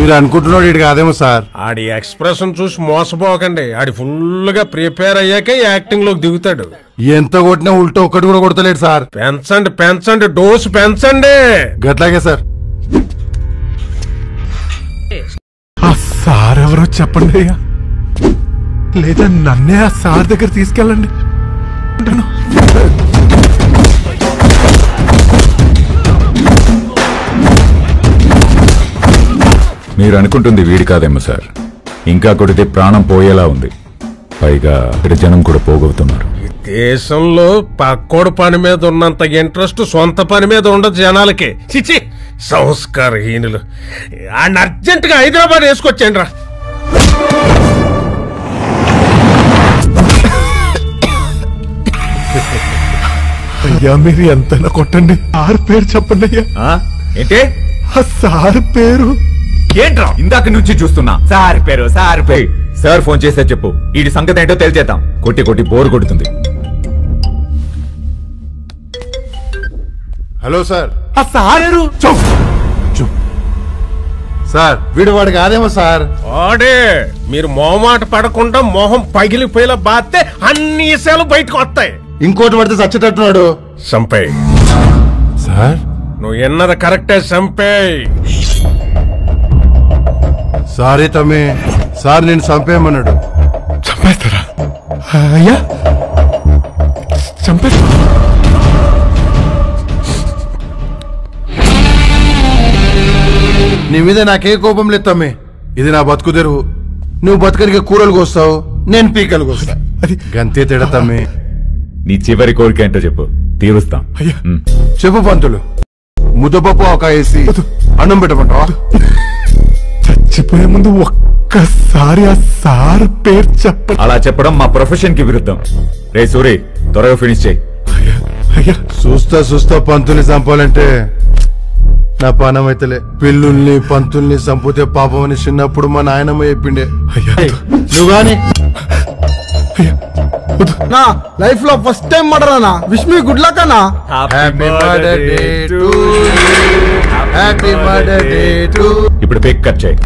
మీరు అనుకుంటున్నాడు ఇటు కాదేమో సార్. ఆడి ఎక్స్ప్రెషన్ చూసి మోసపోకండి. ఆడి ఫుల్ గా ప్రిపేర్ అయ్యాకే యాక్టింగ్ లోకి దిగుతాడు. ఎంత కొట్టినా ఉల్టా ఒక్కటి కూడా కొడతలేడు సార్. పెంచండి పెంచండి, డోసు పెంచండి. గట్లాగే సార్. ఆ సార్ ఎవరో చెప్పండి అయ్యా, లేదా నన్నే ఆ సార్ దగ్గర తీసుకెళ్ళండి. మీరు అనుకుంటుంది వీడి కాదేమో సార్. ఇంకా కొడితే ప్రాణం పోయేలా ఉంది. పైగా ఇక్కడ జనం కూడా పోగొడుతున్నారు. ఈ దేశంలో పక్కోడు పని మీద ఉన్నంత ఇంట్రెస్ట్ సొంత పని మీద ఉండదు జనాలకి. చిచి సంస్కారహీనులు. ఆయన అర్జెంట్ గా హైదరాబాద్ వేసుకొచ్చాండి రా. అయ్యా మీరు ఎంతైనా కొట్టండి, సార్ పేరు చెప్పండి అయ్యా. ఏంటి ఆ సార్ పేరు ఏంట్రా? ఇందాక నుంచి చూస్తున్నా సార్ పేరు సార్ పేరు. సార్ ఫోన్ చేస్తే చెప్పు, వీడి సంగతి ఏంటో తెలిచేద్దాం. కొట్టి కొట్టి బోరు కొడుతుంది. Hello sir. ఆ సార్ సార్ వీడు వాడు కాదేమో సార్. ఆడే మీరు మొహమాట పడకుండా మొహం పగిలిపోయేలా బాస్తే అన్ని విషయాలు బయటకు వస్తాయి. ఇంకోటి పడితే చచ్చేటట్టున్నాడు. సంపే సార్ నువ్వు ఎన్నది కరెక్టే. సంపే సారీ తమ్మి, సార్ నేను చంపేయమన్నాడు. చంపేస్తారా అయ్యా? చంపేస్తా. నీ మీద నాకే కోపం లేదు తమ్మి. ఇది నా బతుకు తెరువు. నువ్వు బతుకనికి కూరలు కోస్తావు, నేను పీకలు కోస్తా. అది గంతే తేడా తమ్మి. నీ చివరి కోరిక ఏంటో చెప్పు, తీరుస్తాం. అయ్యా చెప్పు పంతులు. ముద్దపప్పు ఒక వేసి అన్నం పెట్టమంటావా? చచ్చిపోయే ముందు ఒక్కసారి ఆ సార్ పేరు చెప్పండి. అలా చెప్పడం మా ప్రొఫెషన్ కి విరుద్ధం. రే సూరి, త్వరగా ఫినిష్ చేయి. అయ్యా చూస్తా పంతుల్ని చంపాలంటే నా పానం అయితేలే. పిల్లుల్ని పంతుల్ని చంపితే పాపం అని చిన్నప్పుడు మా నాయనమ్మ చెప్పిండే. అయ్యా నువ్వు గాని నా లైఫ్ లో ఫస్ట్ టైం మర్డర్ అన్నా. విష్ మీ గుడ్ లక్ అన్నా. Happy birthday to happy birthday to. ఇప్పుడు పేక్ కట్ చేయి.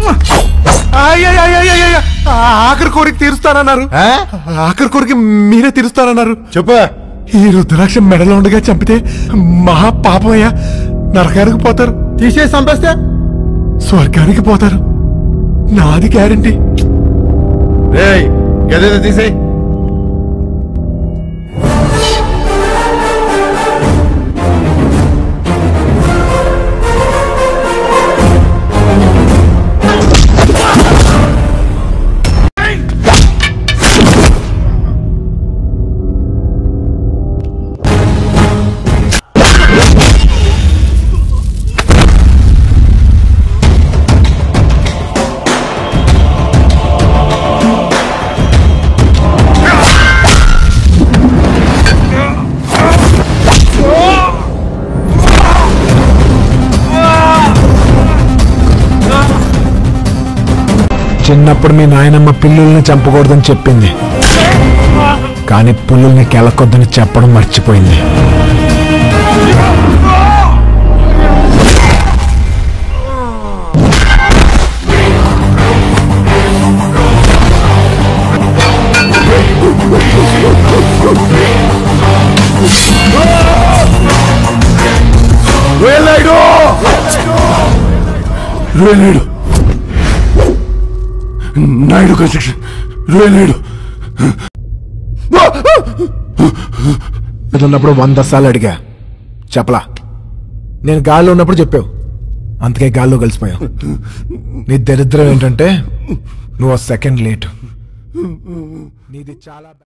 ఆఖరి కోరిక తీరుస్తానన్నారు. ఆఖరి కోరిక మీరే తీరుస్తానన్నారు. చెప్పా. ఈ రుద్రాక్ష మెడలో ఉండగా చంపితే మహా పాపమయ్యా. నరకానికి పోతారు. తీసేసి చంపేస్తే స్వర్గానికి పోతారు. నాది గ్యారంటీ. రేయ్ గదేదో తీసేయ్. చిన్నప్పుడు మీ నాయనమ్మ పిల్లుల్ని చంపకూడదని చెప్పింది, కానీ పుల్లుల్ని కెలకొద్దని చెప్పడం మర్చిపోయింది. నాయుడు కన్స్ట్రక్షన్ నాయుడు ఉన్నప్పుడు 100 సార్లు అడిగా, చెప్పలా. నేను గాల్లో ఉన్నప్పుడు చెప్పావు, అందుకే గాల్లో కలిసిపోయావు. నీ దరిద్రం ఏంటంటే నువ్వు సెకండ్ లేటు. నీది చాలా